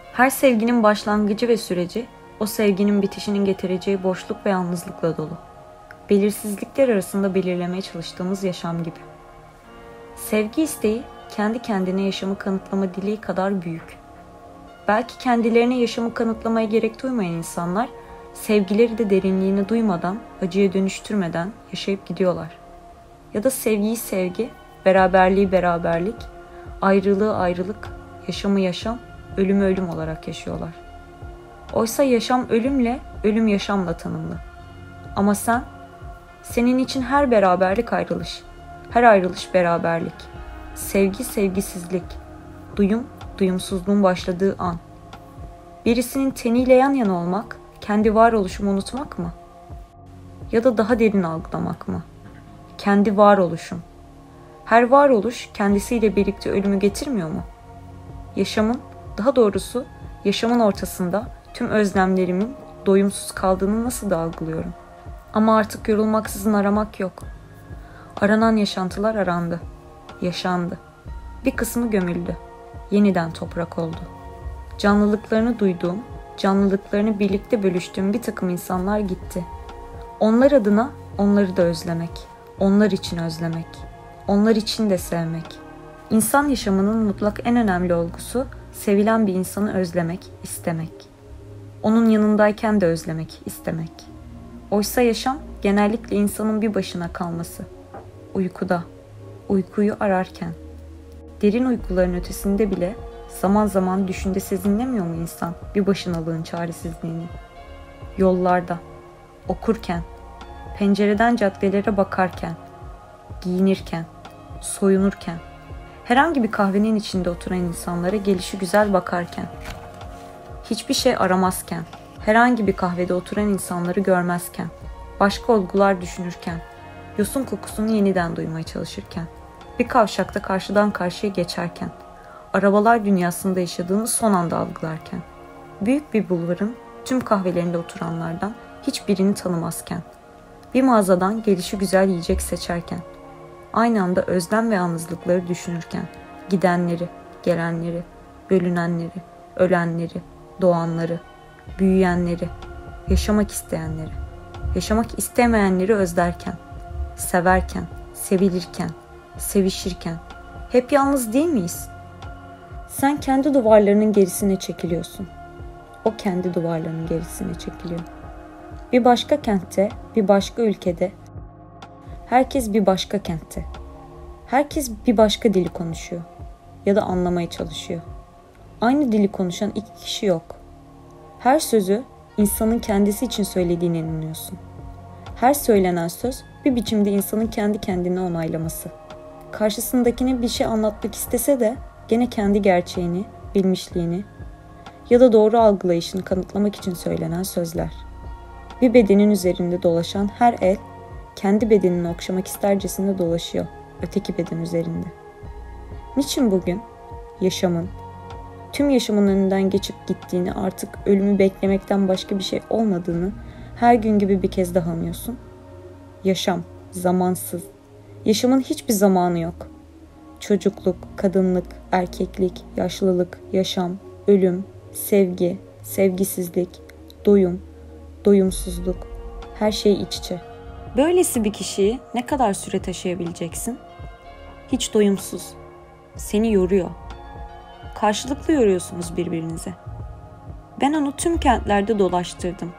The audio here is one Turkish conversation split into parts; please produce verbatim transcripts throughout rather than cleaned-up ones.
Her sevginin başlangıcı ve süreci, o sevginin bitişinin getireceği boşluk ve yalnızlıkla dolu. Belirsizlikler arasında belirlemeye çalıştığımız yaşam gibi. Sevgi isteği, kendi kendine yaşamı kanıtlama dileği kadar büyük. Belki kendilerine yaşamı kanıtlamaya gerek duymayan insanlar, sevgileri de derinliğini duymadan, acıya dönüştürmeden yaşayıp gidiyorlar. Ya da sevgiyi sevgi, beraberliği beraberlik, ayrılığı ayrılık, yaşamı yaşam, ölümü ölüm olarak yaşıyorlar. Oysa yaşam ölümle, ölüm yaşamla tanımlı. Ama sen, senin için her beraberlik ayrılış, her ayrılış beraberlik, sevgi sevgisizlik, duyum duyumsuzluğun başladığı an. Birisinin teniyle yan yana olmak, kendi varoluşumu unutmak mı? Ya da daha derin algılamak mı? Kendi varoluşum. Her varoluş kendisiyle birlikte ölümü getirmiyor mu? Yaşamın, daha doğrusu yaşamın ortasında tüm özlemlerimin doyumsuz kaldığını nasıl da algılıyorum? Ama artık yorulmaksızın aramak yok. Aranan yaşantılar arandı, yaşandı. Bir kısmı gömüldü, yeniden toprak oldu. Canlılıklarını duyduğum, canlılıklarını birlikte bölüştüğüm bir takım insanlar gitti. Onlar adına onları da özlemek, onlar için özlemek, onlar için de sevmek. İnsan yaşamının mutlak en önemli olgusu, sevilen bir insanı özlemek, istemek. Onun yanındayken de özlemek, istemek. Oysa yaşam genellikle insanın bir başına kalması. Uykuda, uykuyu ararken. Derin uykuların ötesinde bile zaman zaman düşünde sezinlemiyor mu insan bir başınalığın çaresizliğini? Yollarda, okurken, pencereden caddelere bakarken, giyinirken, soyunurken, herhangi bir kahvenin içinde oturan insanlara gelişigüzel bakarken, hiçbir şey aramazken, herhangi bir kahvede oturan insanları görmezken, başka olgular düşünürken, yosun kokusunu yeniden duymaya çalışırken, bir kavşakta karşıdan karşıya geçerken, arabalar dünyasında yaşadığını son anda algılarken, büyük bir bulvarın tüm kahvelerinde oturanlardan hiçbirini tanımazken, bir mağazadan gelişigüzel yiyecek seçerken, aynı anda özlem ve yalnızlıkları düşünürken, gidenleri, gelenleri, bölünenleri, ölenleri, doğanları, büyüyenleri, yaşamak isteyenleri, yaşamak istemeyenleri özlerken, severken, sevilirken, sevişirken, hep yalnız değil miyiz? Sen kendi duvarlarının gerisine çekiliyorsun. O kendi duvarlarının gerisine çekiliyor. Bir başka kentte, bir başka ülkede, herkes bir başka kentte. Herkes bir başka dili konuşuyor ya da anlamaya çalışıyor. Aynı dili konuşan iki kişi yok. Her sözü insanın kendisi için söylediğine inanıyorsun. Her söylenen söz bir biçimde insanın kendi kendine onaylaması. Karşısındakine bir şey anlatmak istese de gene kendi gerçeğini, bilmişliğini ya da doğru algılayışını kanıtlamak için söylenen sözler. Bir bedenin üzerinde dolaşan her el kendi bedenini okşamak istercesine dolaşıyor öteki beden üzerinde. Niçin bugün yaşamın, tüm yaşamın önünden geçip gittiğini, artık ölümü beklemekten başka bir şey olmadığını her gün gibi bir kez daha anlıyorsun? Yaşam, zamansız. Yaşamın hiçbir zamanı yok. Çocukluk, kadınlık, erkeklik, yaşlılık, yaşam, ölüm, sevgi, sevgisizlik, doyum, doyumsuzluk, her şey iç içe. Böylesi bir kişiyi ne kadar süre taşıyabileceksin? Hiç doyumsuz. Seni yoruyor. Karşılıklı yoruyorsunuz birbirinize. Ben onu tüm kentlerde dolaştırdım.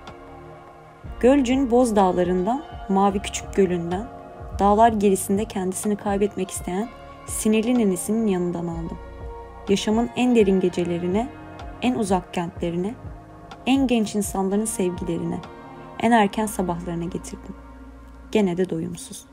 Gölcük'ün Boz Dağları'ndan, Mavi Küçük Gölü'nden, dağlar gerisinde kendisini kaybetmek isteyen sinirli nenesinin yanından aldım. Yaşamın en derin gecelerine, en uzak kentlerine, en genç insanların sevgilerine, en erken sabahlarına getirdim. Gene de doyumsuz.